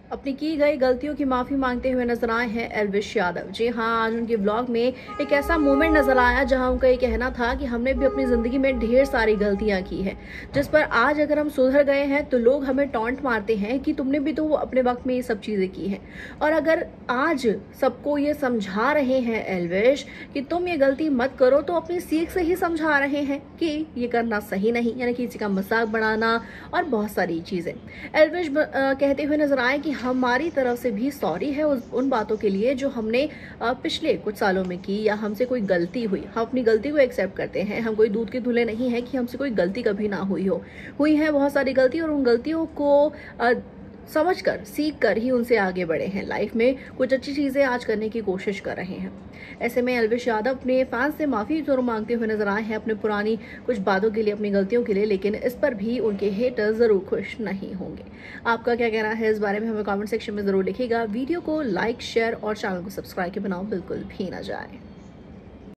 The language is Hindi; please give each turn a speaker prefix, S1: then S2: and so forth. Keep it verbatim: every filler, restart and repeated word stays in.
S1: अपनी की गई गलतियों की माफी मांगते हुए नजर आए हैं एल्विश यादव। जी हाँ, आज उनके ब्लॉग में एक ऐसा मोमेंट नजर आया जहां उनका ये कहना था कि हमने भी अपनी जिंदगी में ढेर सारी गलतियां की हैं, जिस पर आज अगर हम सुधर गए हैं तो लोग हमें टॉन्ट मारते हैं कि तुमने भी तो अपने वक्त में ये सब चीजें की हैं। और अगर आज सबको ये समझा रहे हैं एल्विश कि तुम ये गलती मत करो, तो अपनी सीख से ही समझा रहे हैं कि ये करना सही नहीं, यानी किसी का मजाक बनाना और बहुत सारी चीजें। एल्विश कहते हुए नजर आए कि हमारी तरफ से भी सॉरी है उस उन बातों के लिए जो हमने पिछले कुछ सालों में की, या हमसे कोई गलती हुई। हम अपनी गलती को एक्सेप्ट करते हैं, हम कोई दूध के धुले नहीं है कि हमसे कोई गलती कभी ना हुई हो। हुई है बहुत सारी गलती, और उन गलतियों को समझकर सीख कर ही उनसे आगे बढ़े हैं। लाइफ में कुछ अच्छी चीजें आज करने की कोशिश कर रहे हैं। ऐसे में एल्विश यादव अपने फैंस से माफी जरूर मांगते हुए नजर आए हैं अपने पुरानी कुछ बातों के लिए, अपनी गलतियों के लिए, लेकिन इस पर भी उनके हेटर्स जरूर खुश नहीं होंगे। आपका क्या कहना है इस बारे में हमें कमेंट सेक्शन में जरूर लिखिएगा। वीडियो को लाइक, शेयर और चैनल को सब्सक्राइब के बनाओ बिल्कुल भी ना जाए।